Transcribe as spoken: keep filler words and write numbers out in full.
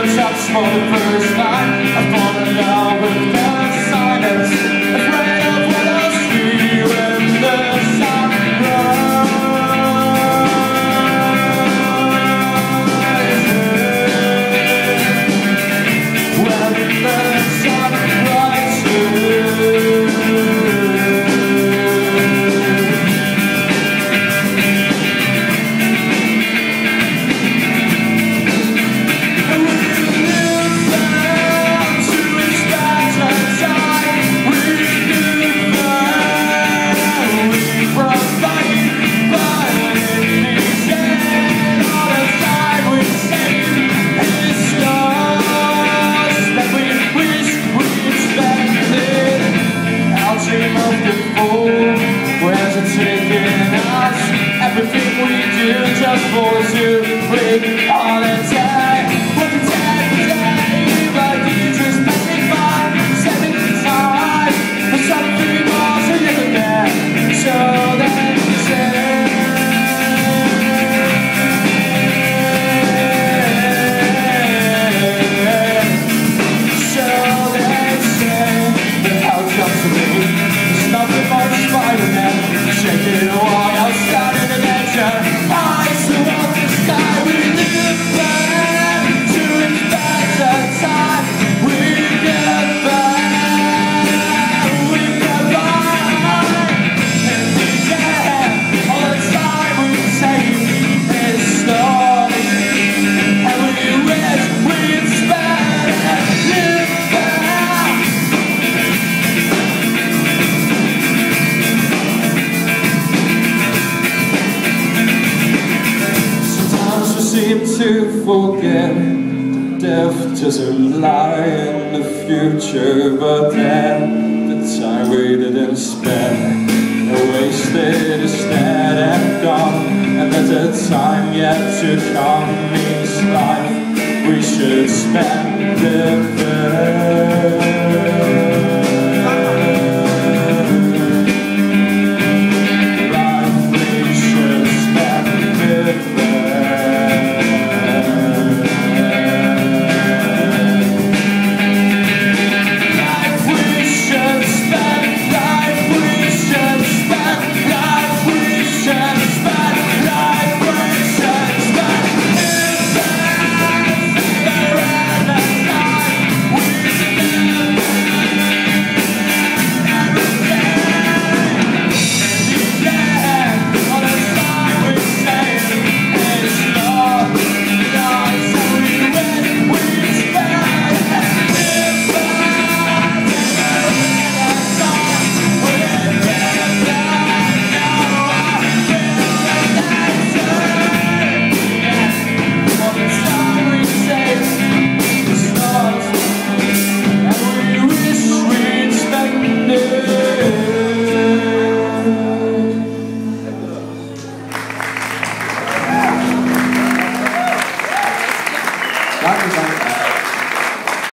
the touch for the first time. I've fallen in love with the silence, afraid of what I'll see when the sun rises. When the sun rises. Where's it taking us? Everything we do just for to bring on attack. What a day, day, but you just passing by, seventy times for something more to live again. So then say, so then say, the hell comes to me. Nothing but Spider-Man, shaking a wall outside of Dimentia. Eyes towards the sky, we live back to expect the time. We get back, we get by. And we can, all the time we say is story. And we wish we expect, live back. Seem to forget the death doesn't lie in the future, but then the time we didn't spend are wasted instead and gone, and there's a time yet to come means life we should spend living.